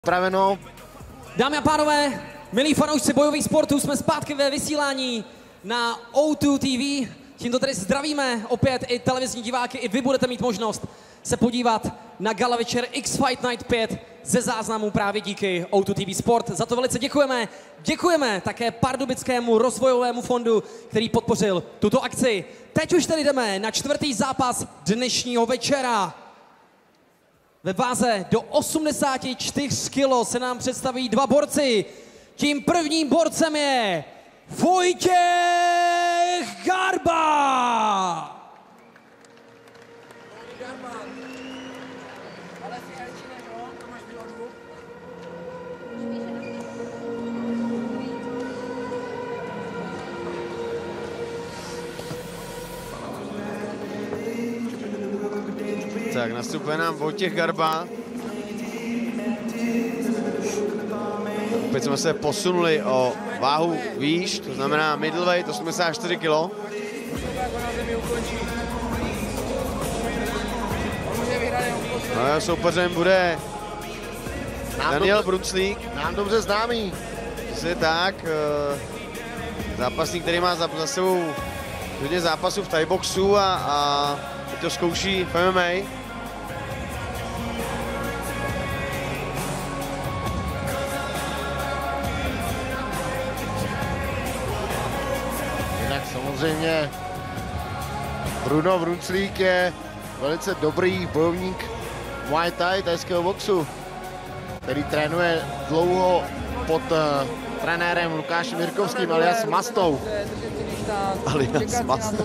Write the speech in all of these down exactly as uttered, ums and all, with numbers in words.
Praveno. Dámy a pánové, milí fanoušci bojových sportů, jsme zpátky ve vysílání na O dva T V. Tímto tedy zdravíme opět i televizní diváky, i vy budete mít možnost se podívat na gala večer X-Fight Night pět ze záznamu právě díky O dva T V Sport. Za to velice děkujeme. Děkujeme také Pardubickému rozvojovému fondu, který podpořil tuto akci. Teď už tedy jdeme na čtvrtý zápas dnešního večera. Ve váze do osmdesáti čtyř kilo se nám představí dva borci. Tím prvním borcem je Vojtěch Garba. Tak nastupuje nám Vojtěch Garba. Opět jsme se posunuli o váhu výš, to znamená middleweight osmdesát čtyři kilo. No jeho soupeřem bude nám Daniel dobře, Brunclík. Nám dobře známý. Přesně tak. Zápasník, který má za, za sebou hodně zápasů v thaiboxu a, a to zkouší v M M A. Samozřejmě Bruno Brunclík je velice dobrý bojovník Muay Thai, thajského boxu, který trénuje dlouho pod uh, trenérem Lukášem Jirkovským alias Mastou. Alias Mastou.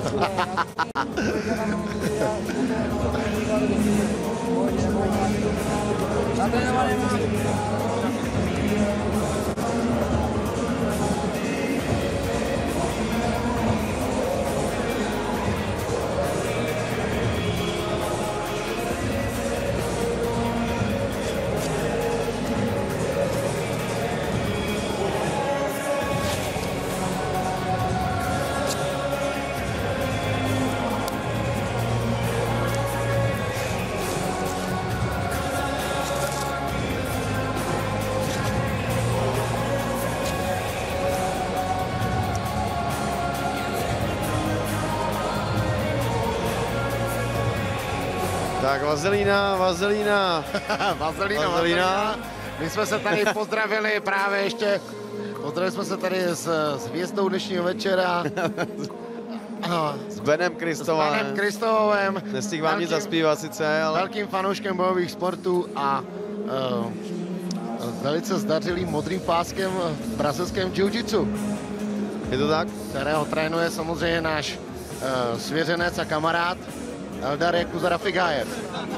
Tak vazelína, vazelína. vazelína, vazelína. My jsme se tady pozdravili právě ještě, pozdravili jsme se tady s, s hvězdou dnešního večera. S Benem Kristovem. S Benem Kristovem. Nestihl vám nic zaspívat sice, ale... Velkým fanouškem bojových sportů a uh, velice zdařilým modrým páskem v brazilském jiu-jitsu. Je to tak? Kterého trénuje samozřejmě náš uh, svěřenec a kamarád Eldar Jakuza Rafigajev.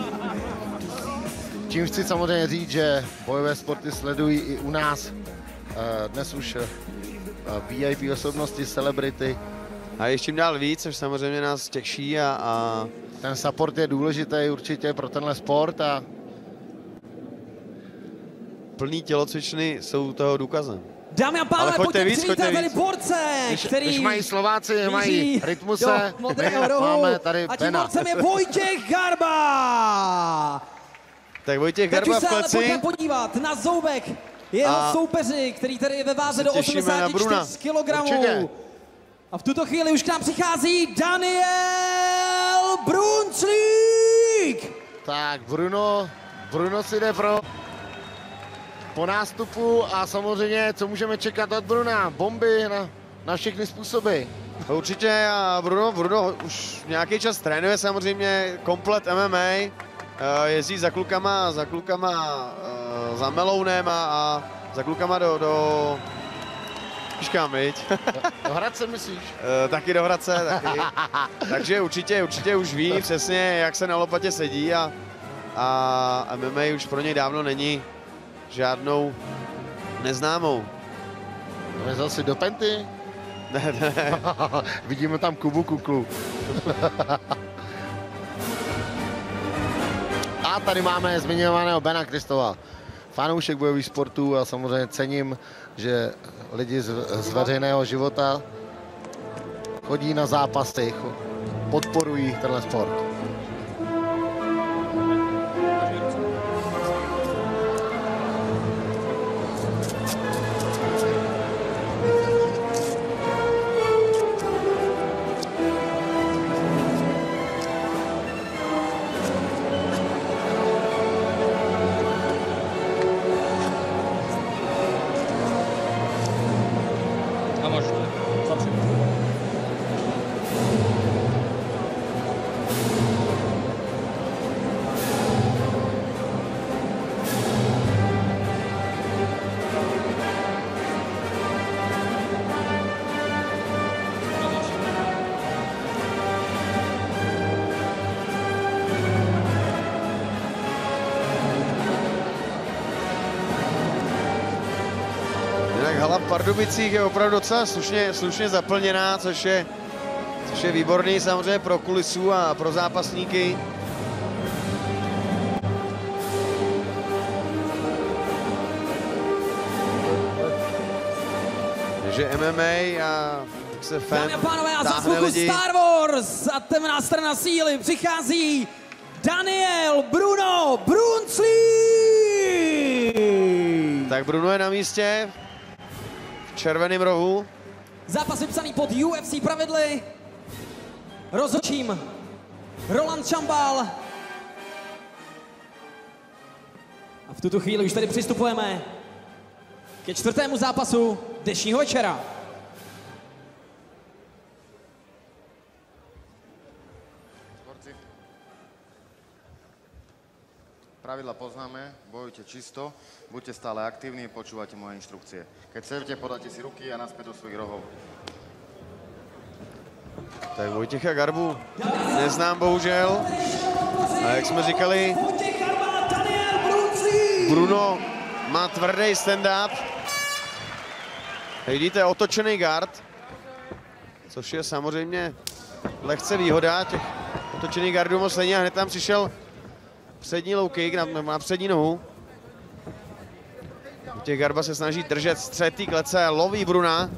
Čím chci samozřejmě říct, že bojové sporty sledují i u nás dnes už V I P osobnosti, celebrity. A ještě čím dál víc, což samozřejmě nás těší a, a... Ten support je důležitý určitě pro tenhle sport a plný tělocvičny jsou toho důkazem. Dámy a pánové, pojďte víc, pojďte víc. Borce, když, který když mají Slováci, mají Rytmuse, máme tady a tím Bena. borcem je Vojtěch Garba. Tak Vojtěch Garba v kleci. Teď už se ale pojďme podívat na zoubek jeho a soupeři, který tady je ve váze do osmdesáti čtyř kilogramů. Určitě. A v tuto chvíli už k nám přichází Daniel Brunclík. Tak Bruno, Bruno si jde pro po nástupu a samozřejmě, co můžeme čekat od Bruna? Bomby na, na všechny způsoby. Určitě a Bruno, Bruno už nějaký čas trénuje samozřejmě komplet M M A. Jezdí za klukama, za klukama, za Melounem a, a za klukama do, do... Víš kam, viď? Do, do Hradce myslíš? Taky do Hradce, taky. Takže určitě, určitě už ví přesně, jak se na lopatě sedí a, a M M A už pro něj dávno není žádnou neznámou. Vezl si do penty? Ne, ne. Vidíme tam Kubu Kuklu. A tady máme zmiňovaného Bena Kristova. Fanoušek bojových sportů a samozřejmě cením, že lidi z, z veřejného života chodí na zápasy, podporují tenhle sport. hala v Pardubicích je opravdu docela slušně, slušně zaplněná, což je, což je výborný samozřejmě pro kulisu a pro zápasníky. Takže M M A a tak se fan Dámy a pánové, a za táhne zvuku lidi. Star Wars a temná strana síly přichází Daniel Bruno Brunsley. Tak Bruno je na místě v červeném rohu. Zápas vypsaný pod U F C pravidly. Rozhodčím Roland Chambal. A v tuto chvíli už tady přistupujeme ke čtvrtému zápasu dnešního večera. Pravidla poznáme, bojujte čisto, buďte stále aktívni, počúvajte moje inštrukcie. Keď chcete, podáte si ruky a naspäť do svojich rohov. Tak Vojtěcha Garbu neznám bohužel. A jak jsme říkali, Bruno má tvrdý stand-up. Vidíte, otočený guard, což je samozřejmě lehce výhoda těch otočených gardů moc není a hned tam přišel přední low kick na, na přední nohu. Těch Garba se snaží držet střed té klece a loví Bruna.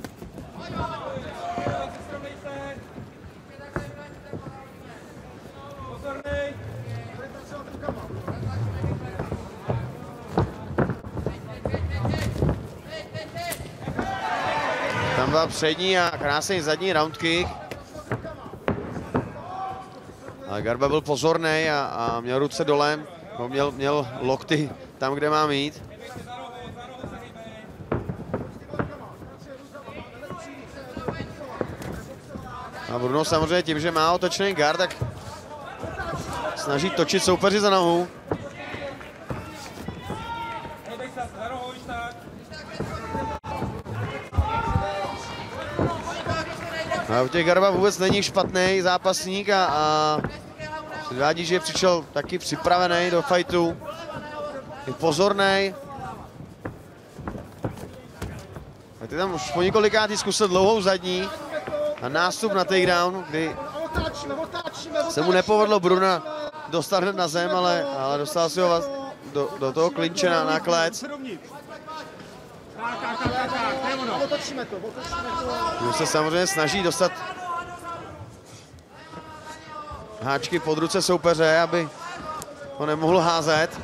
Tam byl přední a krásný zadní round kick. Ale Garba byl pozorný a, a měl ruce dolem, měl, měl lokty tam, kde má mít. A Bruno samozřejmě tím, že má otočený guard, tak snaží točit soupeři za nohu. A u těch Garba vůbec není špatný zápasník a, a předvádí, že přišel taky připravený do fightu. Je pozorný. A ty tam už po několikátý zkusil dlouhou zadní a nástup na takedown, kdy se mu nepovedlo Bruna dostat hned na zem, ale, ale dostal si ho do, do toho klinče na, na klec. Kdo se samozřejmě snaží dostat háčky pod ruce soupeře, aby ho nemohl házet.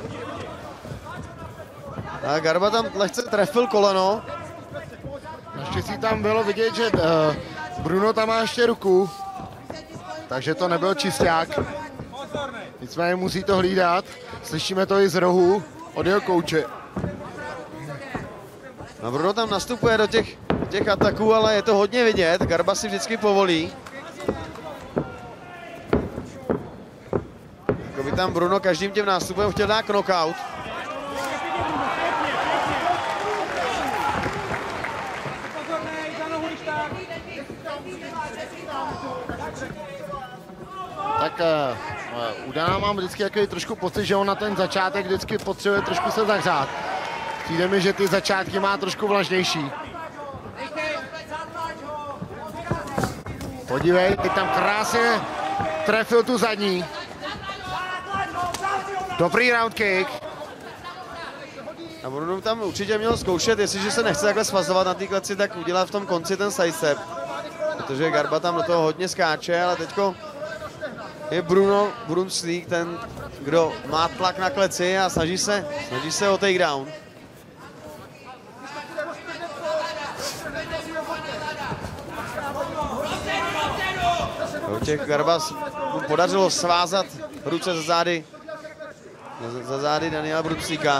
A Garba tam lehce trefil koleno. Naštěstí tam bylo vidět, že uh, Bruno tam má ještě ruku, takže to nebyl čisták. Nicméně musí to hlídat. Slyšíme to i z rohu od jeho kouče. A Bruno tam nastupuje do těch, do těch ataků, ale je to hodně vidět. Garba si vždycky povolí. Jako by tam Bruno každým těm nástupem chtěl dát knockout. Tak uh, u Dana mám vždycky takový trošku pocit, že on na ten začátek vždycky potřebuje trošku se zahřát. Přijde mi, že ty začátky má trošku vlažnější. Podívej, teď tam krásně trefil tu zadní. Dobrý round kick. A Bruno tam určitě měl zkoušet, jestliže se nechce takhle svazovat na té kleci, tak udělá v tom konci ten sidestep. Protože Garba tam do toho hodně skáče, ale teďko je Bruno Brunsley ten, kdo má tlak na kleci a snaží se, snaží se o takedown. Těch Garba mu podařilo svázat ruce za zády, za, za zády Daniela Brunslíka.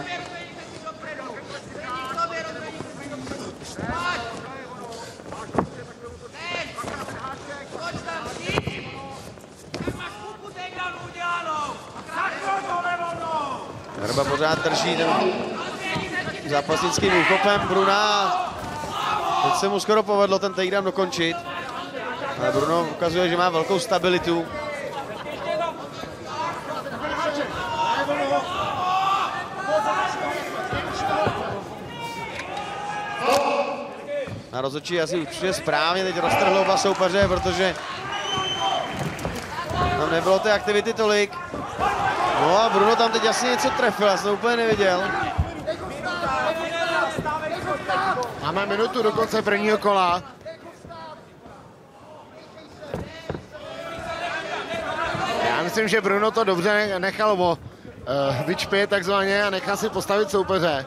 Garba pořád drží ten zápasnickým úchopem Bruna. Teď se mu skoro povedlo ten takedown dokončit. Ale Bruno ukazuje, že má velkou stabilitu. A rozhodčí asi určitě správně teď roztrhl oba soupeře, protože tam nebylo té aktivity tolik. No a Bruno tam teď asi něco trefil, já jsem to úplně neviděl. Máme minutu do konce prvního kola. Já myslím, že Bruno to dobře nechal o, uh, vyčpět takzvaně a nechal si postavit soupeře.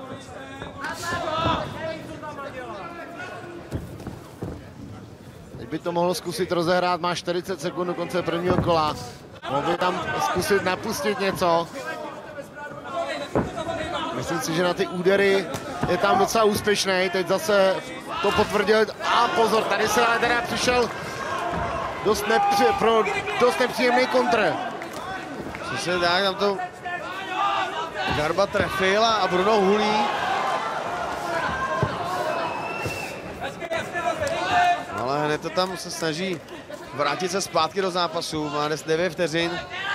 Teď by to mohlo zkusit rozehrát, má čtyřicet sekund do konce prvního kola. Mohl by tam zkusit napustit něco. Myslím si, že na ty údery je tam docela úspěšný. Teď zase to potvrdil. A pozor, tady se ale teda přišel dost, nepři, pro dost nepříjemný kontr. Přesně tak, tam to Garba trefil a Bruno hulí. Ale hned to tam se snaží vrátit se zpátky do zápasu. Má devět vteřin.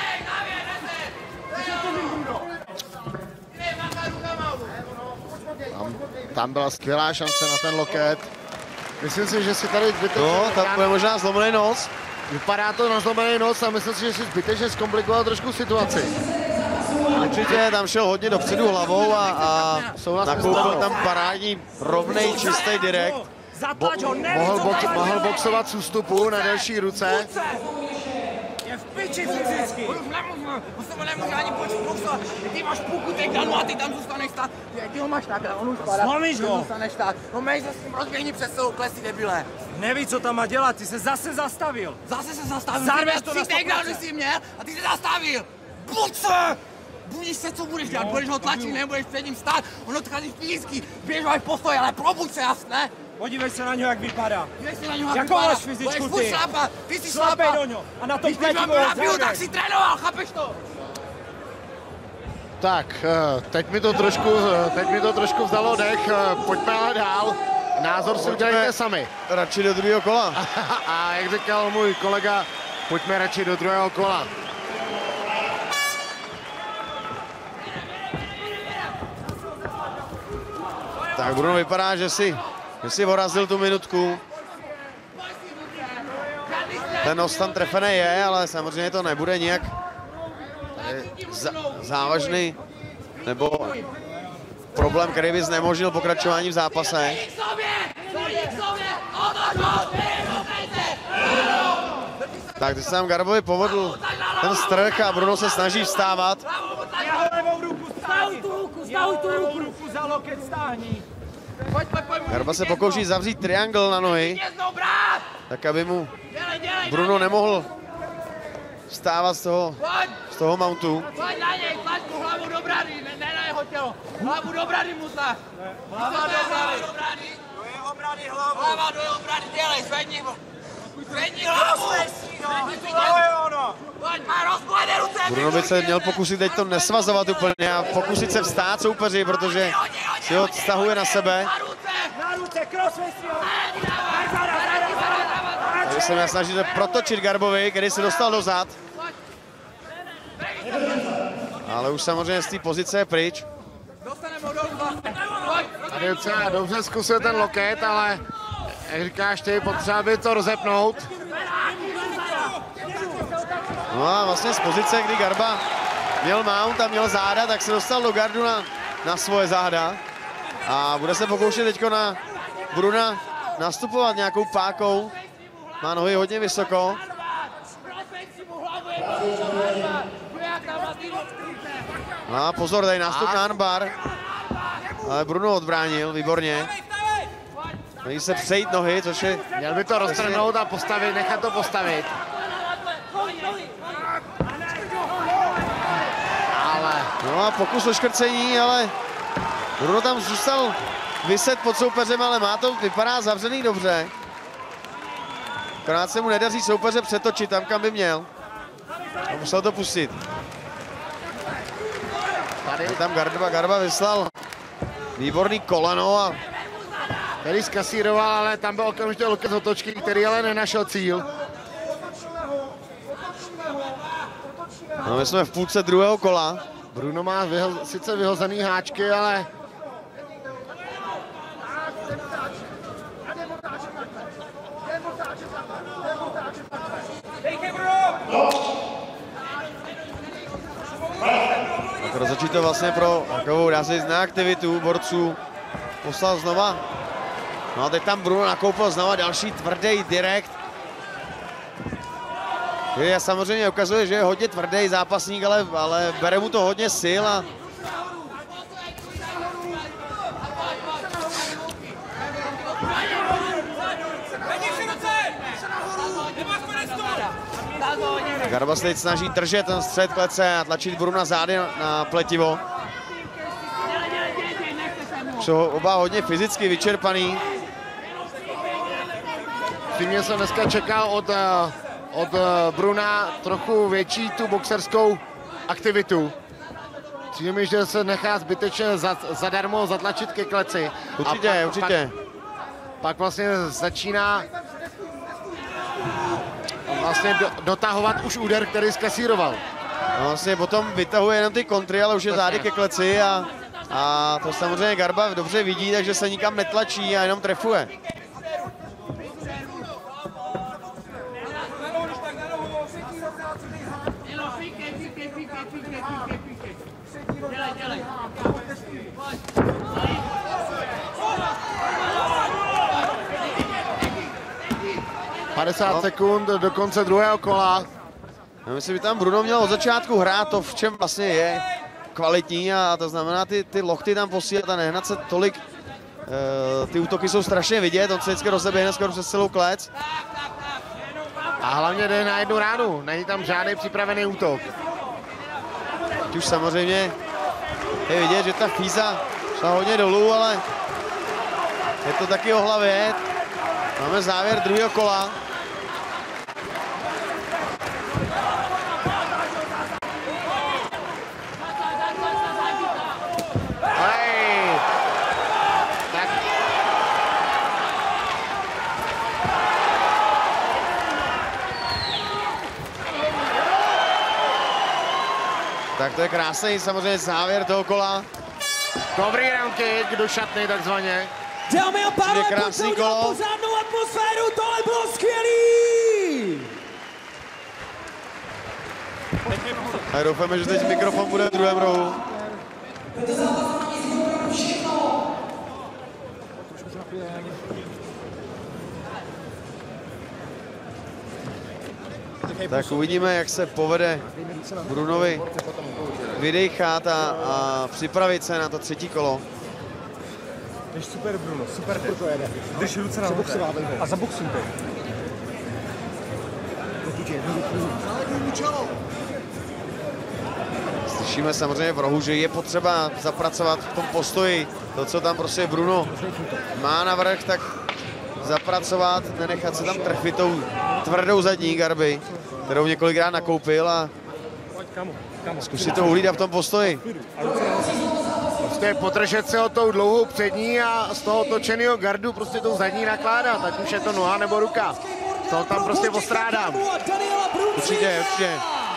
Tam, tam byla skvělá šance na ten loket. Myslím si, že si tady zbytečně... No, tam bude možná zlomený nos. Vypadá to na zlomený nos a myslím si, že si zbytečně zkomplikoval trošku situaci. Určitě tam šel hodně dopředu hlavou a, a nakoupil tam parádní, rovnej, čistý direkt. Bo, mohl, box, mohl boxovat z ústupu na delší ruce. Je v piči fyzicky. Už nemůžu, už se nemůžu ani počít boxovat. Ty máš pukutek danu a ty tam zůstaneš stát. Ty ho máš takhle, on už padá. Slomíš ho. Zůstaneš stát. No mej se s tím rozběhni přes celou klesi, debile. Neví, co tam má dělat, ty se zase zastavil. Zase se zastavil. Zarveš to na sto procent. Jsi měl a ty se zastavil. Buď se! Budíš se, co budeš dělat, budeš ho tlačit, nebudeš před ním stát, on odchází fyzicky, běž ho postoj, ale probuď se, jasné? Podívej se na něho, jak vypadá. Dívej se na něho, jak Jakou vypadá. máš fyzičku budeš ty? Šlapa. Ty jsi Šlapej šlapa. do něho a na tom Když pěti mám ho rapidu, tak si trénoval, chápeš to? Tak, teď mi to trošku, teď mi to trošku vzalo dech, pojďme ale dál. Názor si udělejte sami. Radši do druhého kola. A jak říkal můj kolega, pojďme radši do druhého kola. Tak Bruno vypadá, že si, že si vorazil tu minutku. Ten nos tam trefený je, ale samozřejmě to nebude nějak závažný nebo problém, který by znemožnil pokračování v zápase. Tak teď se tam Garbovi povedl ten strk a Bruno se snaží vstávat. Jeho levou ruku stáhni. Jeho levou ruku za loket stáhni. Garba se pokouší zavřít triangl na nohy, tak aby mu Bruno nemohl vstávat z toho, z toho mountu. Pojď na něj, tlač mu hlavu do brady, ne, ne na jeho tělo. Hlavu do brady mu tlač. Hlava do brady. Do jeho brady hlavu. Hlava do jeho brady, dělej, zvedni ho. Zvedni hlavu. Pojď, má rozkladé ruce. Bruno by se měl pokusit teď to nesvazovat úplně a pokusit se vstát soupeři, protože si ho stahuje na sebe. Na ruce, crossface ho. Takže se mě snaží protočit Garbovi, který se dostal dozad. Ale už samozřejmě z té pozice je pryč. Tady docela dobře zkusil ten loket, ale jak říkáš ty, potřeba by to rozepnout. No a vlastně z pozice, kdy Garba měl mount a měl záda, tak se dostal do gardu na, na svoje záda. A bude se pokoušet teďko na Bruna nastupovat nějakou pákou. Má nohy hodně vysoko. No a pozor, tady nástup na armbar. Ale Bruno odbránil, výborně. Mají se přejít nohy, což je... Měl by to roztrhnout a postavit, nechat to postavit. Ale... No a pokus o škrcení, ale Bruno tam zůstal vyset pod soupeřem, ale má to, vypadá zavřený dobře. Akorát se mu nedaří soupeře přetočit tam, kam by měl. A musel to pustit. Tady tam Garba, Garba vyslal výborný koleno a... Který zkasíroval, ale tam byl okamžitě loket z otočky, který ale nenašel cíl. No my jsme v půlce druhého kola. Bruno má vyho sice vyhozený háčky, ale... Stačí to vlastně pro takovou, dá se říct, neaktivitu borců. Poslal znova. No a teď tam Bruno nakoupil znova další tvrdý direkt. Který samozřejmě ukazuje, že je hodně tvrdý zápasník, ale, ale bere mu to hodně sil a Garba se teď snaží držet ten střed klece a tlačit Bruna zády na, na pletivo. Jsou oba hodně fyzicky vyčerpaný. Přímě jsem dneska čekal od, od Bruna trochu větší tu boxerskou aktivitu. Přijde mi, že se nechá zbytečně za, zadarmo zatlačit ke kleci. Určitě, pak, určitě. Pak, pak vlastně začíná vlastně do, dotahovat už úder, který zkasíroval. No, vlastně potom vytahuje jenom ty kontry, ale už je zády ke kleci a, a to samozřejmě Garba dobře vidí, takže se nikam netlačí a jenom trefuje. padesát no. sekund do konce druhého kola. Já myslím, že tam Bruno měl od začátku hrát to, v čem vlastně je kvalitní a to znamená ty, ty lochty tam posílat a nehnat se tolik. E, ty útoky jsou strašně vidět, on se vždycky rozeběhne skoro přes celou klec. A hlavně jde na jednu ránu, není tam žádný připravený útok. Teď už samozřejmě je vidět, že ta fíza šla hodně dolů, ale je to taky o hlavě. Máme závěr druhého kola. Hej! Tak. Tak to je krásný samozřejmě závěr toho kola. Dobrý round kick do šatny takzvaně. Dámy a pánové, krásný pojďte udělat kolo. pořádnou atmosféru, tohle bylo skvělý! A doufáme, že teď mikrofon bude v druhém rohu. Tak uvidíme, jak se povede Brunovi vydechat a, a připravit se na to třetí kolo. Jdeš super, Bruno, super teď. Drž ruce na ruce a zaboxuj to. Slyšíme samozřejmě v rohu, že je potřeba zapracovat v tom postoji. To, co tam prostě Bruno má navrch, tak zapracovat, nenechat se tam trefit tou tvrdou zadní Garby, kterou několikrát nakoupil a zkusit to uhlídat v tom postoji. Prostě potržet se o tou dlouhou přední a z toho točeného gardu prostě tou zadní nakládat, ať už je to noha nebo ruka. To tam prostě postrádám. Určitě, určitě.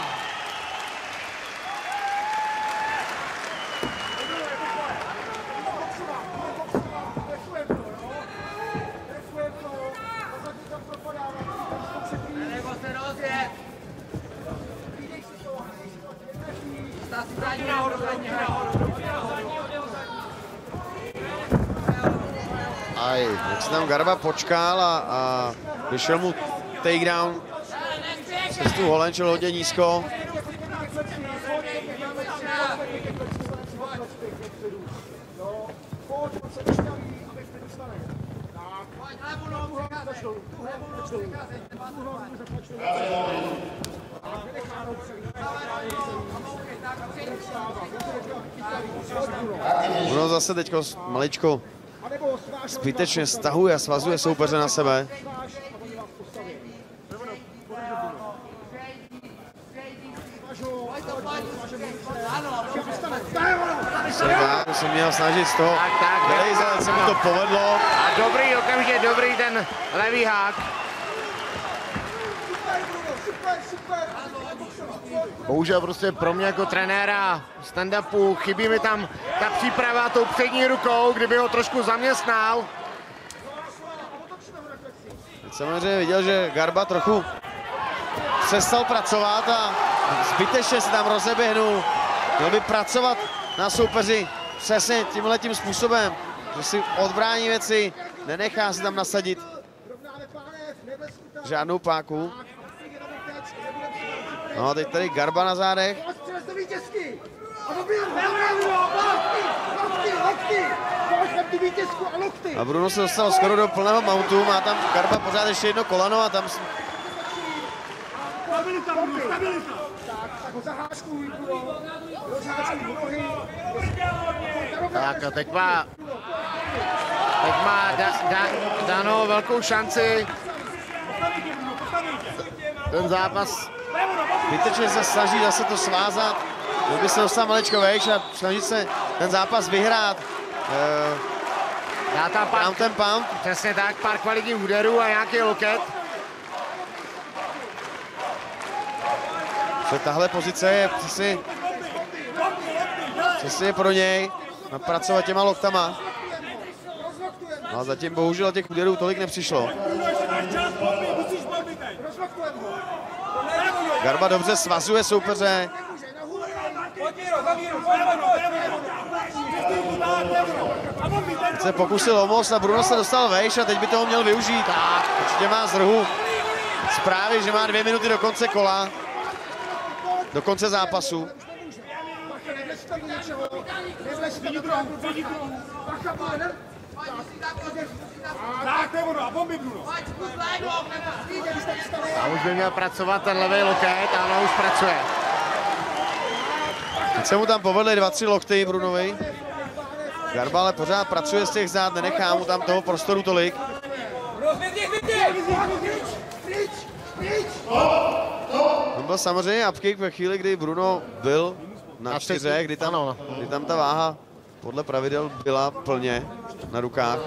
Aj. Jak se tam Garba počkal a, a vyšel mu takedown. Se tu holenčil hodně nízko. Bruno zase teďko maličko zbytečně stahuje a svazuje soupeře na sebe. To se měl snažit z toho. Tak, tak, Vylejzat, tak, se mu to povedlo. A dobrý, okamžitě dobrý ten levý hák. Bohužel prostě pro mě jako trenéra stand-upu chybí mi tam ta příprava tou přední rukou, kdyby ho trošku zaměstnal. Teď samozřejmě viděl, že Garba trochu přestal pracovat a zbytečně se tam rozeběhnul Měl by pracovat na soupeři přesně tímhletím způsobem, že si odbrání věci, nenechá si tam nasadit žádnou páku. No, teď tady Garba na zádech. A Bruno se dostal skoro do plného mountu, má tam Garba pořád ještě jedno koleno a tam... Tak a teď má, teď má da, da, Dano velkou šanci. Ten zápas. Zbytečně se snaží zase to svázat, kdyby se dostal maličko vejš a snaží se ten zápas vyhrát. Dá tam pár, Pound ten pound. přesně tak, pár kvalitních úderů a nějaký loket. Co tahle pozice je přesně, přesně pro něj napracovat těma loktama. No a zatím bohužel těch úderů tolik nepřišlo. Garba dobře svazuje soupeře. Teď se pokusil o most a Bruno se dostal vejš a teď by toho měl využít. Určitě má z rohu zprávy, že má dvě minuty do konce kola. Do konce zápasu. A už by měl pracovat ten levý loket, ale už pracuje. Teď se mu tam povedly dva, tři lokty Brunovi. Garba ale pořád pracuje z těch zád, nenechá mu tam toho prostoru tolik. On byl samozřejmě upkick ve chvíli, kdy Bruno byl na čtyřech, kdy tam, kdy tam ta váha podle pravidel byla plně na rukách.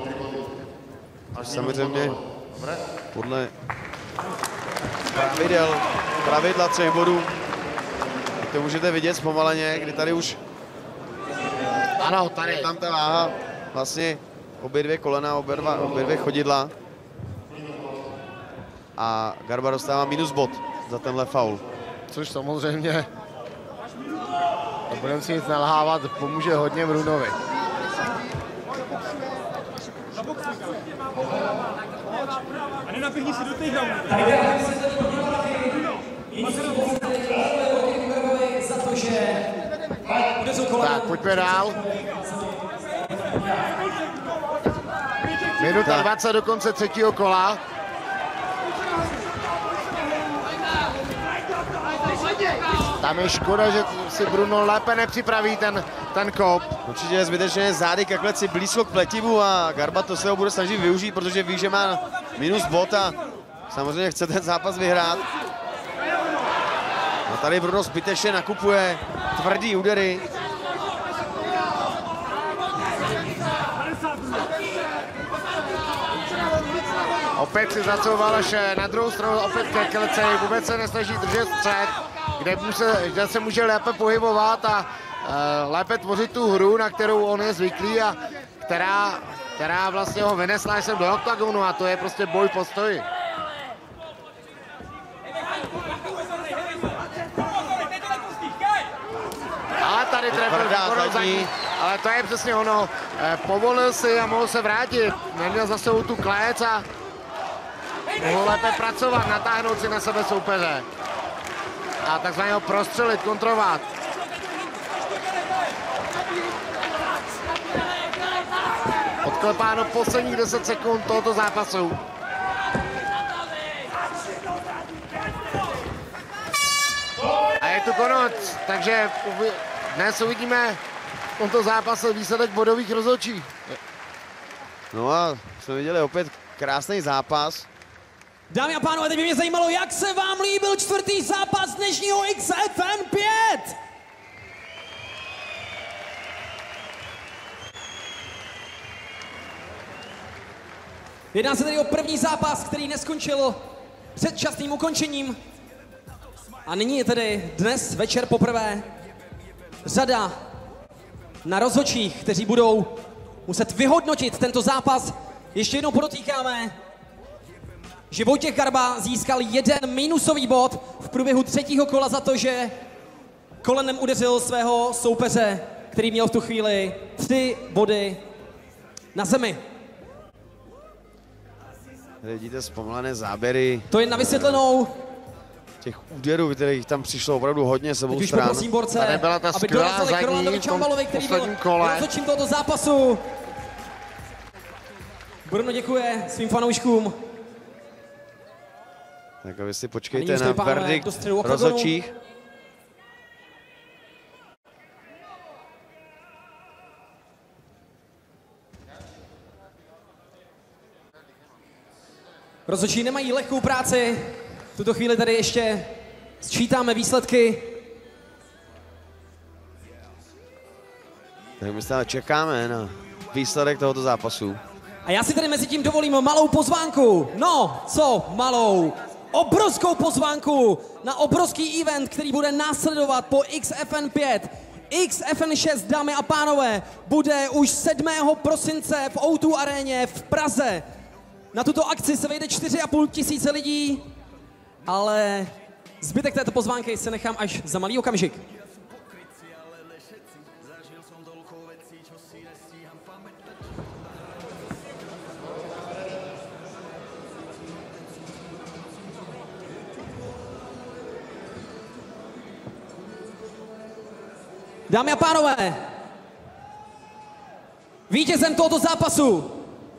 Samozřejmě podle pravidel, pravidla třech bodů. To můžete vidět zpomaleně, kdy tady už Ano, tady. tam ta váha, vlastně obě dvě kolena, obě, dva, obě dvě chodidla. A Garba dostává minus bod za tenhle faul. Což samozřejmě, nebudeme si nic nalhávat, pomůže hodně Brunovi. A nenapihni si do těch downů. Tak, pojďme dál. Minuta Tak. dvacet do konce třetího kola. Tam je škoda, že si Bruno lépe nepřipraví ten, ten kop. Určitě je zbytečně zády ke kleci blízko k pletivu a Garba to se ho bude snažit využít, protože ví, že má minus bod a samozřejmě chce ten zápas vyhrát. A tady Bruno zbytečně nakupuje tvrdý údery. Opět si zacouval až na druhou stranu, opět ke kleci, vůbec se nesnaží držet střed, kde, se, kde se může lépe pohybovat a uh, lépe tvořit tu hru, na kterou on je zvyklý a která, která vlastně ho vynesla sem do oktagonu a to je prostě boj po stoji. A tady trefil výbornou zadní, ale to je přesně ono, eh, povolil si a mohl se vrátit, neměl za sebou tu klec a mohl lépe pracovat, natáhnout si na sebe soupeře a takzvaně ho prostřelit, kontrolovat. Odklepáno posledních deset sekund tohoto zápasu. A je tu konec, takže dnes uvidíme v tomto zápase výsledek bodových rozhodčí. No a jsme viděli opět krásný zápas. Dámy a pánové, teď by mě zajímalo, jak se vám líbil čtvrtý zápas dnešního X F N pět? Jedná se tedy o první zápas, který neskončil předčasným ukončením. A nyní je tedy dnes večer poprvé řada na rozhodčích, kteří budou muset vyhodnotit tento zápas. Ještě jednou podotýkáme, že Vojtěch Garba získal jeden minusový bod v průběhu třetího kola za to, že kolenem udeřil svého soupeře, který měl v tu chvíli tři body na zemi. Vidíte zpomalené záběry. To je na vysvětlenou. Těch úderů, kterých tam přišlo opravdu hodně s obou Teď už stran. poprosím borce, Tady byla ta aby skvělá dorazili k zadní Rolandovi v tom Čambalovi, který byl posledním kole. rozhodčím tohoto zápasu. Bruno děkuje svým fanouškům. Tak a vy si A počkejte nyní už na tady, pánové, verdikt do středu oktagonu. rozhodčích. Rozhodčí nemají lehkou práci. V tuto chvíli tady ještě sčítáme výsledky. Tak my stále čekáme na výsledek tohoto zápasu. A já si tady mezi tím dovolím malou pozvánku. No, co malou? Obrovskou pozvánku na obrovský event, který bude následovat po X F N pět. X F N šest, dámy a pánové, bude už sedmého prosince v O dva aréně v Praze. Na tuto akci se vejde čtyři a půl tisíce lidí, ale zbytek této pozvánky se nechám až za malý okamžik. Dámy a pánové, vítězem tohoto zápasu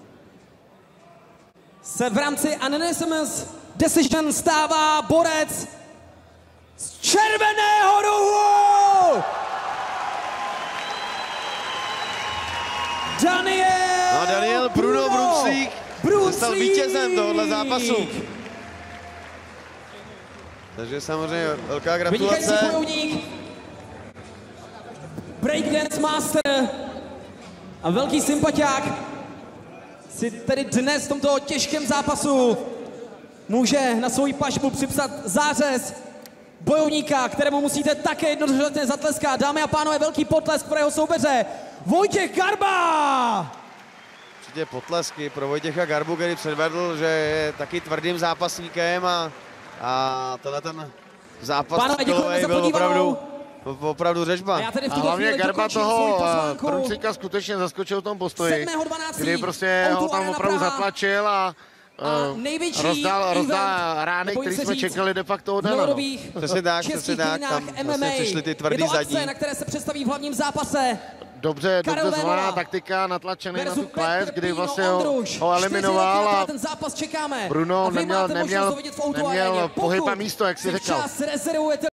se v rámci Unanimous Decision stává borec z červeného rohu! Daniel! No Daniel Bruno Brunclík se stal vítězem tohoto zápasu. Takže samozřejmě velká Vynikající gratulace. bojovník, breakdance master a velký sympatiák si tedy dnes v tomto těžkém zápasu může na svou pažbu připsat zářez bojovníka, kterému musíte také jednoduše zatleskat. Dámy a pánové, velký potlesk pro jeho soupeře Vojtěch Garba! Určitě potlesky pro Vojtěcha Garbu, který předvedl, že je taky tvrdým zápasníkem a, a tenhle ten zápas Pánové, děkujeme za byl podívanou. opravdu, opravdu řežba. A já tedy v A tuto hlavně chvíli Garba dokončím svoji toho pozvánku. Brunclíka skutečně zaskočil v tom postoji, sedmého dvanáctého kdy prostě O dva ho tam Arena opravdu Praha. zatlačil a, A uh, největší rozdal, rozdal event, rány, nebojím které se jsme říct, čekali de facto od v Dana. No. novodobých Přesně tak, českých přesně tak, dějinách tam M M vlastně A. přišly ty Je tvrdý to akce, zadní. na které se představí v hlavním zápase. Dobře, Karel dobře zvolená Vémola taktika, natlačený na versus tu kles, Petr kdy Píno vlastně ho, Ondruš. ho eliminoval Čtyři roky na a ten zápas čekáme. Bruno A vy neměl, máte možnost neměl, ho vidět v O dva neměl aréně. pohyb a Pokud místo, jak si si říkal. včas rezervujete